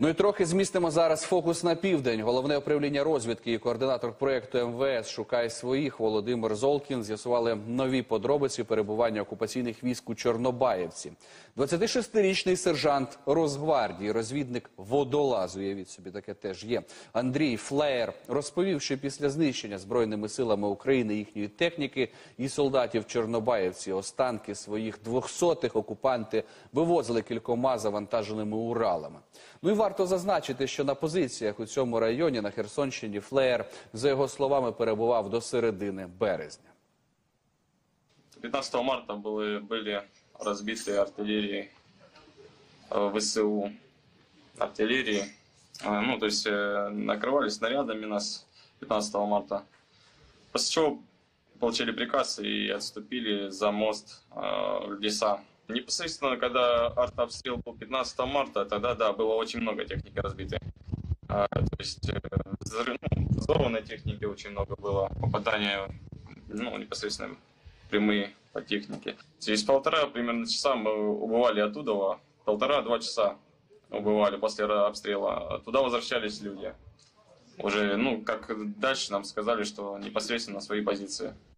Ну і трохи змістимо зараз фокус на південь. Головне управління розвідки і координатор проєкту МВС «Шукай своїх» Володимир Золкін з'ясували нові подробиці перебування окупаційних військ у Чорнобаївці. 26-річний сержант Росгвардії, розвідник водолаз, уявіть собі, таке теж є, Андрій Флеєр розповів, що після знищення Збройними силами України їхньої техніки і солдатів Чорнобаївці останки своїх 200-х окупанти вивозили кількома завантаженими Уралами. Ну і варто зазначити, що на позиціях у цьому районі на Херсонщині Флеєр, за його словами, перебував до середини березня. 15 марта были разбиты артиллерией ВСУ, артиллерии, ну то есть накрывали снарядами нас 15 марта, после чего получили приказ и отступили за мост в леса. Непосредственно, когда артобстрел был 15 марта, тогда, да, было очень много техники разбитой. То есть взорванной техники очень много было, попадания, непосредственно прямые по технике. Через полтора примерно часа мы убывали оттуда, 1,5-2 часа убывали после обстрела. Туда возвращались люди. Уже, как дальше нам сказали, что непосредственно на свои позиции.